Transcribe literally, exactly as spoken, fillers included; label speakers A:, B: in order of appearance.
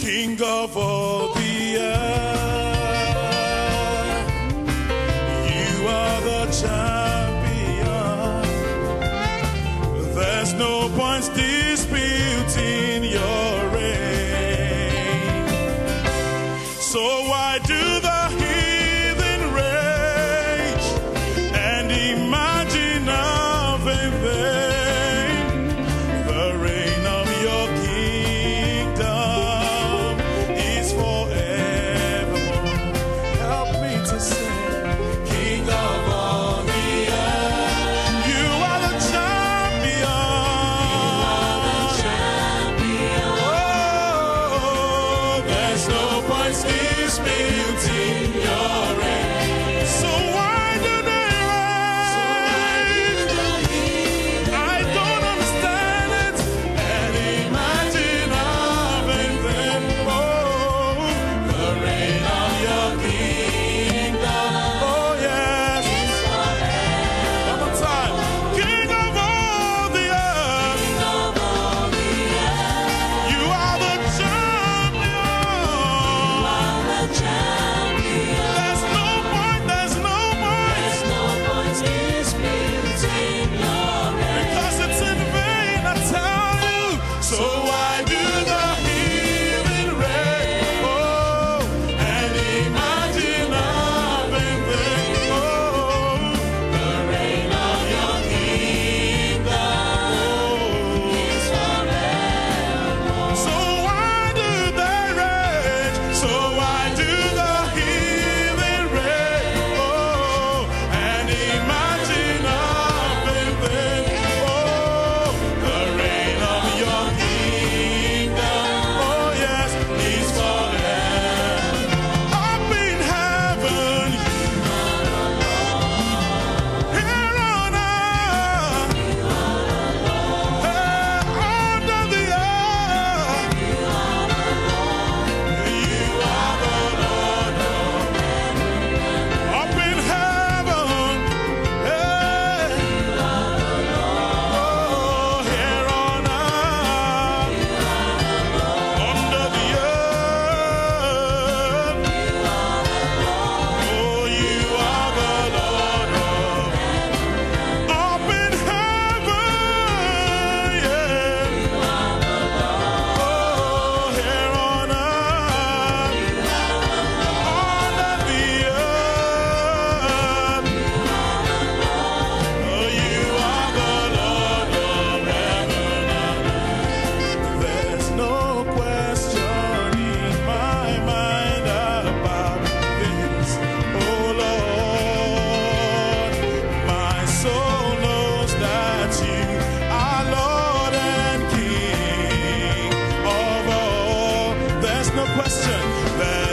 A: King of all the earth, you are the champion. There's no point disputing your reign. So why do the heathen rage and imagine of in vain the reign of your kingdom is forevermore? Help me to sing, King of all the earth, you are the champion. Oh, there's no point disputing your reign. So why do they rage? I don't understand it. And imagine of in them, oh, the reign of your kingdom. Oh yes, one more time. King of all the earth, you are the champion. There's no point, there's no point, because it's in vain, I tell you. So why do the heathen rage? Oh, and imagine of in vain, oh, the reign of your kingdom is forever. So why do they rage? So why do the heathen rage? Oh, and imagine of in vain, oh, the reign of your kingdom, oh yes, is forever. Up in heaven, here on earth, hey, under the earth, you are the Lord of up in heaven, hey, oh, here on earth, under the earth, oh, you are the Lord of up in heaven, yeah, oh, here on earth, under the earth, oh, you are the Lord of heaven and earth. There's no question in my mind about this, oh Lord. My soul knows that you are Lord and King of all. There's no question. There's